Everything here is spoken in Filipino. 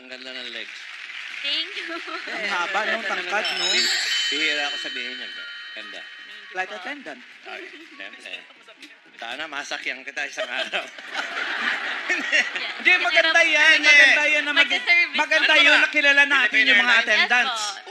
Ang ganda ng legs. Thank you. Ang haba, no? Tangkad, no? Bihira ako sabihin yan. Ganda. Flight attendant. Okay, siyempre. Sana masakyan kita isang araw. Hindi, maganda yan. Maganda yan na Mag-service. maganda yun na kilala natin yung mga attendants. Yes po.